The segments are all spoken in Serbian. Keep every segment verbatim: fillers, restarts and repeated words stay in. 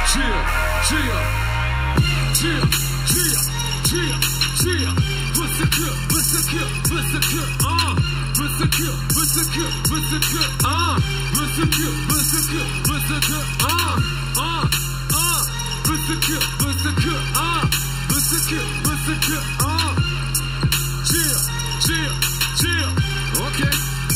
Chill, chill, chill, chill, chill, chill. What's the kill? What's the kill? What's the kill? Uh, what's the kill? What's the kill? What's the kill? Uh, what's the kill? What's the kill? What's the kill? Uh, uh, uh. What's the kill? What's the kill? Uh, what's the kill? What's the kill? Uh, chill, chill, chill. Okay.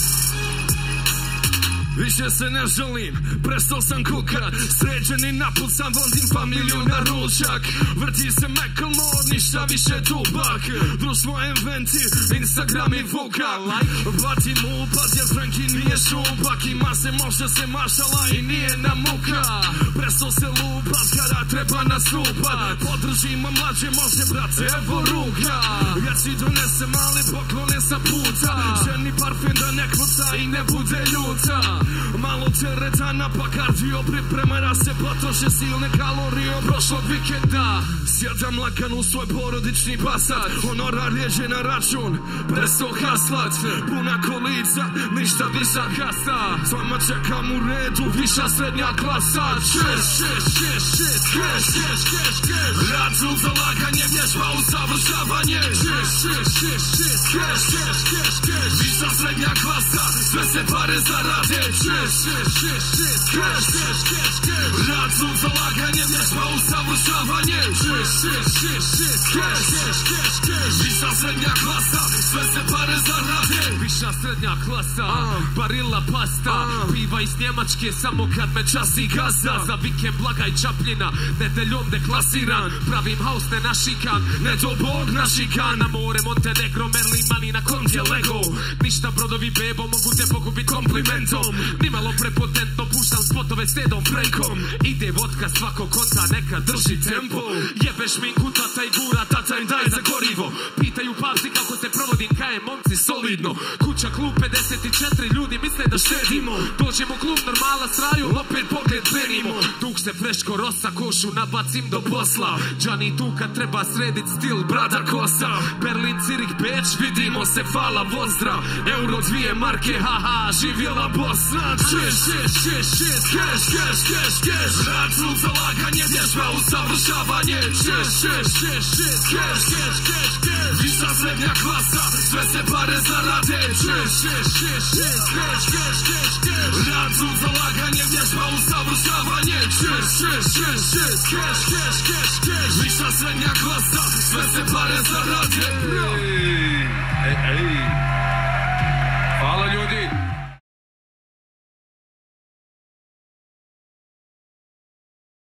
Više se ne želim, prestao sam kukat. Sređeni napucan, vozim familiju na ručak. Vrti se Mekl mod, ništa više tubak. Društvo inventi, Instagram i vuka. Platim upad jer Franki nije šupak. Ima se, može se mašala i nije na muka. Prestao se lupat kada treba nastupat. Podržimo mlađe, može brate, evo ruka. Ja si donesem mali poklone sa puta. Ženi parfum da ne kvuca i ne bude ljuta. Malo teretana pa kardio priprema se potroše silne kalorije od prošlog vikenda. Sjedam lakan u svoj porodični pasat. Honorar ježe na račun, prestao haslat. Puna kolica, ništa viša kasa. S vama čekam u redu, viša srednja klasa. Šeš, šeš, šeš, šeš, keš, keš, keš, keš. Račun za laganje, vježba usavršavanje. Šeš, šeš, šeš, šeš, keš, keš, keš, keš. Viša srednja klasa, sve se pare zarade. Šeš, šeš, šeš, šeš, keš, keš, keš, keš. Račun za laganje, vježba usavršavanje. Šeš, šeš, šeš, šeš, keš, keš, keš, keš. Viša srednja klasa, sve se pare zarade. Viša srednja klasa, barila pasta. Piva iz Njemačke samo kad me časi gazda. Za vikend blagaj Čapljina, nedeljom deklasiran. Pravim haus ne našikan, ne do bog našikan. Na more Montenegro, Merlin, Mani na konti je Lego. Ništa brodovi bebo, mogu te pokupit komplimentom. Nimalo prepotentno, puštam spotove s Tedom Frankom. Ide vodka svako konta, neka drži tempo. Jebeš minku, tata i gura, tata im daje za gorivo. Pitaju pavci kako se provodim, kajem momci solidno. Kuća klub pedeset četiri, ljudi misle da štedimo. Dođemo u klub normala sraju, opet pogled benimo. Duk se freško rosa, košu nabacim do posla. Džani tu kad treba sredit stil, brada kosa. Berlin, Cirih, Beč, vidimo se, hvala Vozdra. Euro dvije marke, haha, živjela Bosna. Šeš, šeš, šeš, šeš, keš, keš, keš, keš. Račun za laganje, vježba usavršavanje. Šeš, šeš, šeš, šeš, keš, keš, keš, keš. Viša srednja klasa, sve se pare zarade. Šeš, šeš, šeš, šeš, keš, keš, keš, keš. Račun za laganje, vježba usavršavanje. Šeš, šeš, šeš, šeš, keš, keš, keš,